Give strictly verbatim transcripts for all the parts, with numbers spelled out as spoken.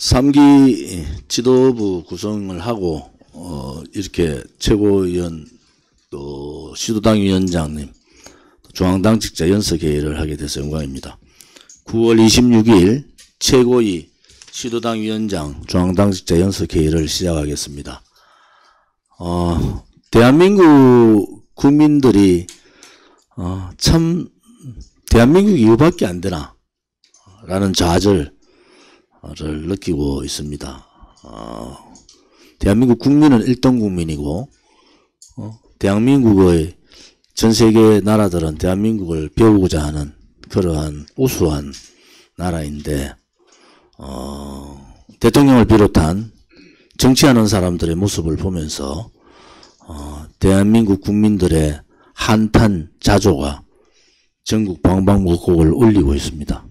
삼 기 지도부 구성을 하고 어 이렇게 최고위원 또 시도당 위원장님 중앙당직자 연석회의를 하게 돼서 영광입니다. 구월 이십육일 최고위 시도당 위원장 중앙당직자 연석회의를 시작하겠습니다. 어, 대한민국 국민들이 어, 참 대한민국 이거밖에 안 되나 라는 좌절을 느끼고 있습니다. 어, 대한민국 국민은 일등 국민이고 어, 대한민국의 전 세계 나라들은 대한민국을 배우고자 하는 그러한 우수한 나라인데 어, 대통령을 비롯한 정치하는 사람들의 모습을 보면서 어, 대한민국 국민들의 한탄 자조가 전국 방방곡곡을 울리고 있습니다.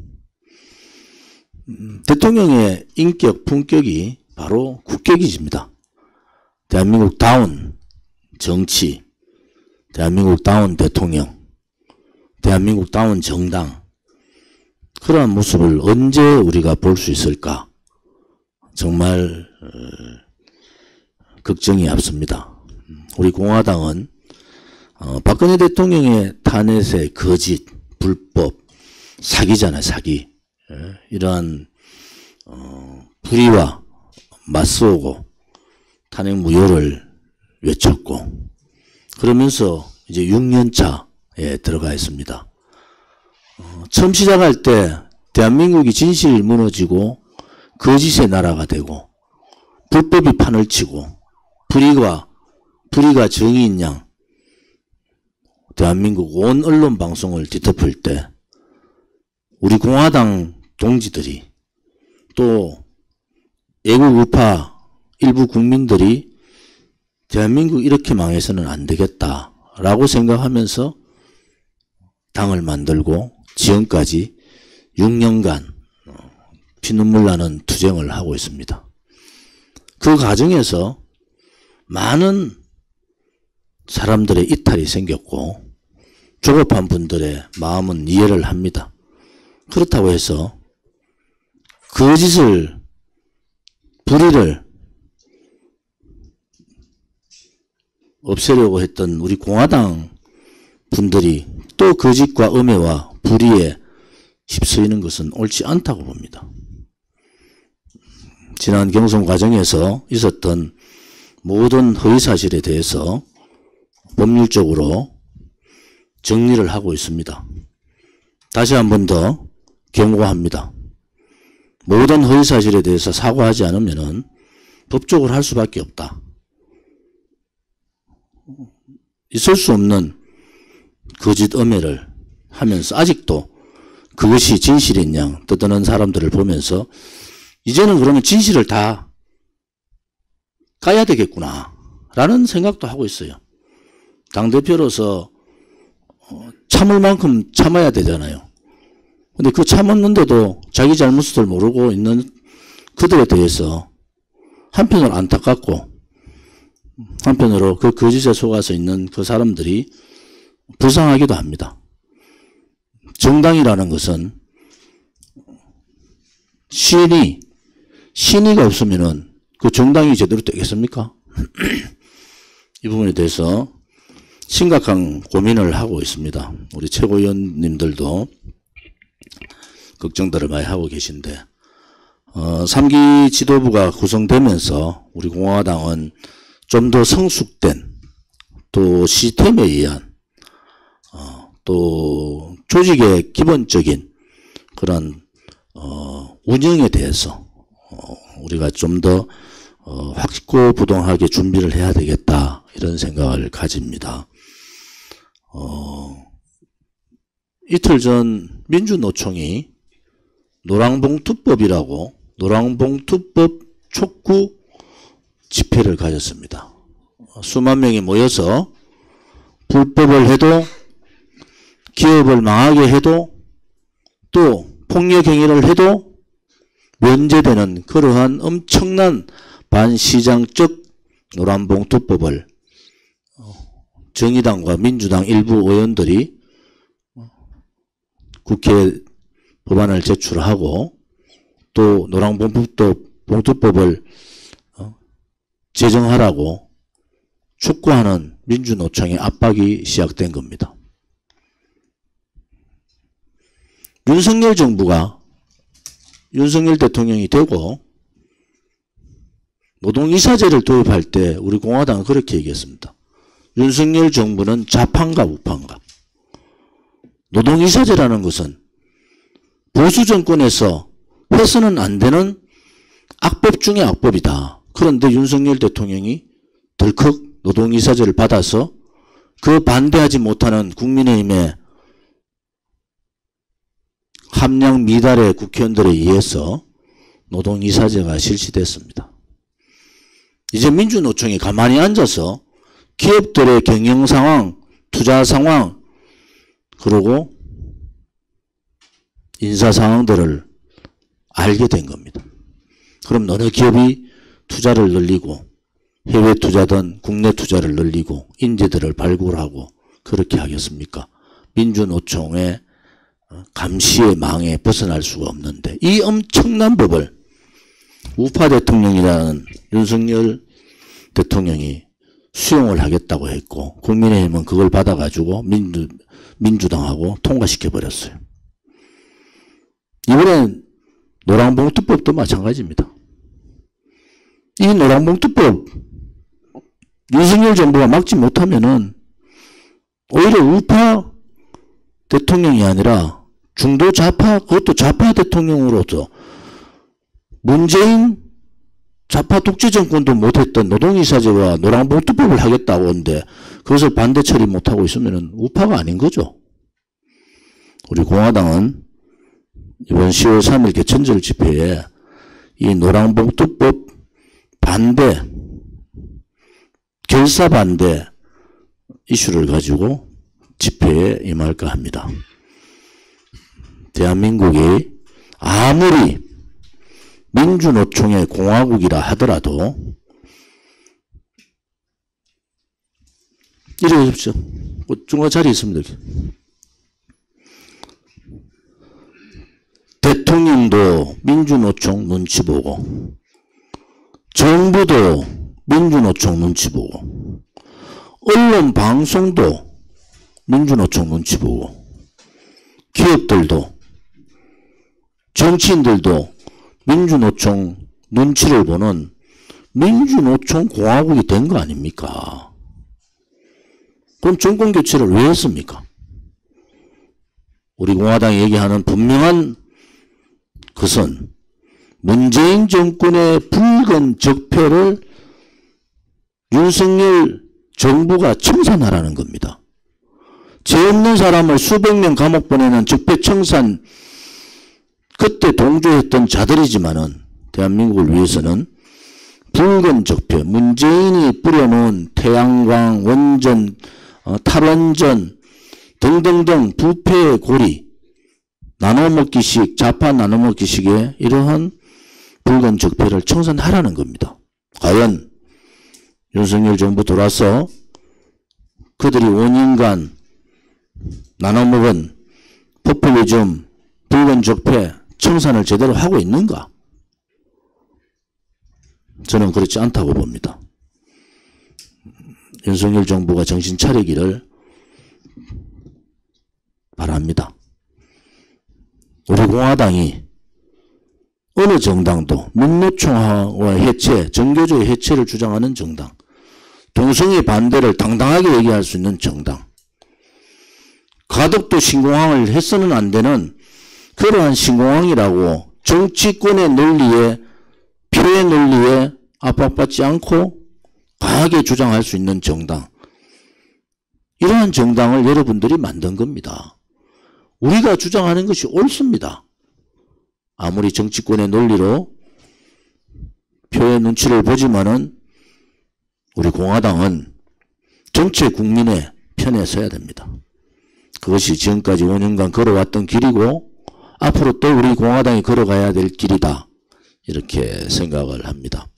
음, 대통령의 인격, 품격이 바로 국격이십니다. 대한민국다운 정치, 대한민국다운 대통령, 대한민국다운 정당, 그러한 모습을 언제 우리가 볼 수 있을까? 정말 어, 걱정이 앞섭니다. 우리 공화당은 어, 박근혜 대통령의 탄핵의 거짓, 불법, 사기잖아요, 사기. 예, 이러한 어, 불의와 맞서고 탄핵 무효를 외쳤고 그러면서 이제 육 년차에 들어가 있습니다. 어, 처음 시작할 때 대한민국이 진실이 무너지고 거짓의 나라가 되고 불법이 판을 치고 불의가 불의가 정의인 양 대한민국 온 언론 방송을 뒤덮을 때 우리 공화당 동지들이 또 애국 우파 일부 국민들이 대한민국 이렇게 망해서는 안 되겠다라고 생각하면서 당을 만들고 지금까지 육 년간 피눈물 나는 투쟁을 하고 있습니다. 그 과정에서 많은 사람들의 이탈이 생겼고 조급한 분들의 마음은 이해를 합니다. 그렇다고 해서 거짓을 불의를 없애려고 했던 우리 공화당 분들이 또 거짓과 음해와 불의에 휩쓰이는 것은 옳지 않다고 봅니다. 지난 경선 과정에서 있었던 모든 허위사실에 대해서 법률적으로 정리를 하고 있습니다. 다시 한 번 더 경고합니다. 모든 허위사실에 대해서 사과하지 않으면 법적으로 할 수밖에 없다. 있을 수 없는 거짓 음해를 하면서 아직도 그것이 진실인 양 떠드는 사람들을 보면서 이제는 그러면 진실을 다 까야 되겠구나 라는 생각도 하고 있어요. 당대표로서 참을 만큼 참아야 되잖아요. 근데 그 참았는데도 자기 잘못을 모르고 있는 그들에 대해서 한편으로 안타깝고 한편으로 그 거짓에 속아서 있는 그 사람들이 불쌍하기도 합니다. 정당이라는 것은 신이 신의가 없으면은 그 정당이 제대로 되겠습니까? 이 부분에 대해서 심각한 고민을 하고 있습니다. 우리 최고위원님들도 걱정들을 많이 하고 계신데 어, 삼 기 지도부가 구성되면서 우리 공화당은 좀 더 성숙된 또 시스템에 의한 어, 또 조직의 기본적인 그런 어, 운영에 대해서 어, 우리가 좀 더 어, 확고부동하게 준비를 해야 되겠다 이런 생각을 가집니다. 어, 이틀 전 민주노총이 노랑봉투법이라고 노랑봉투법 촉구 집회를 가졌습니다. 수만 명이 모여서 불법을 해도 기업을 망하게 해도 또 폭력 행위를 해도 면제되는 그러한 엄청난 반시장적 노란봉투법을 정의당과 민주당 일부 의원들이 국회에 법안을 제출하고 또 노랑봉투법을 어, 제정하라고 촉구하는 민주노총의 압박이 시작된 겁니다. 윤석열 정부가 윤석열 대통령이 되고 노동이사제를 도입할 때 우리 공화당은 그렇게 얘기했습니다. 윤석열 정부는 좌파인가 우파인가. 노동이사제라는 것은 보수 정권에서 해서는 안 되는 악법 중의 악법이다. 그런데 윤석열 대통령이 덜컥 노동이사제를 받아서 그 반대하지 못하는 국민의힘의 함량 미달의 국회의원들에 의해서 노동이사제가 실시됐습니다. 이제 민주노총이 가만히 앉아서 기업들의 경영 상황, 투자 상황, 그리고 인사 상황들을 알게 된 겁니다. 그럼 어느 기업이 투자를 늘리고 해외 투자든 국내 투자를 늘리고 인재들을 발굴하고 그렇게 하겠습니까? 민주노총의 감시의 망에 벗어날 수가 없는데 이 엄청난 법을 우파 대통령이라는 윤석열 대통령이 수용을 하겠다고 했고 국민의힘은 그걸 받아가지고 민주, 민주당하고 통과시켜버렸어요. 이번엔 노랑봉투법도 마찬가지입니다. 이 노랑봉투법 윤석열 정부가 막지 못하면은 오히려 우파 대통령이 아니라 중도 좌파, 그것도 좌파 대통령으로서 문재인 좌파 독재 정권도 못했던 노동이사제와 노랑봉투법을 하겠다고 하는데 그것을 반대 처리 못하고 있으면 우파가 아닌 거죠. 우리 공화당은 이번 시월 삼일 개천절 집회에 이 노랑봉투법 반대, 결사 반대 이슈를 가지고 집회에 임할까 합니다. 대한민국이 아무리 민주노총의 공화국이라 하더라도 이래 보십시오. 중간 자리 있습니다. 대통령도 민주노총 눈치 보고 정부도 민주노총 눈치 보고 언론 방송도 민주노총 눈치 보고 기업들도 정치인들도 민주노총 눈치를 보는 민주노총 공화국이 된 거 아닙니까? 그럼 정권교체를 왜 했습니까? 우리 공화당이 얘기하는 분명한 것은 문재인 정권의 붉은 적폐를 윤석열 정부가 청산하라는 겁니다. 죄 없는 사람을 수백 명 감옥 보내는 적폐 청산, 그때 동조했던 자들이지만은 대한민국을 위해서는 붉은 적폐, 문재인이 뿌려놓은 태양광, 원전, 어, 탈원전 등등등 부패의 고리, 나눠먹기식, 좌파 나눠먹기식의 이러한 붉은 적폐를 청산하라는 겁니다. 과연 윤석열 정부 돌아서 그들이 오 년간 나눠먹은 포퓰리즘, 붉은 적폐 청산을 제대로 하고 있는가? 저는 그렇지 않다고 봅니다. 윤석열 정부가 정신 차리기를 바랍니다. 우리 공화당이 어느 정당도 민노총과 해체, 정교조의 해체를 주장하는 정당, 동성애 반대를 당당하게 얘기할 수 있는 정당, 가덕도 신공항을 해서는 안 되는 그러한 신공항이라고 정치권의 논리에, 표의 논리에 압박받지 않고 강하게 주장할 수 있는 정당, 이러한 정당을 여러분들이 만든 겁니다. 우리가 주장하는 것이 옳습니다. 아무리 정치권의 논리로 표의 눈치를 보지만은 우리 공화당은 전체 국민의 편에 서야 됩니다. 그것이 지금까지 오 년간 걸어왔던 길이고 앞으로 또 우리 공화당이 걸어가야 될 길이다. 이렇게 생각을 합니다.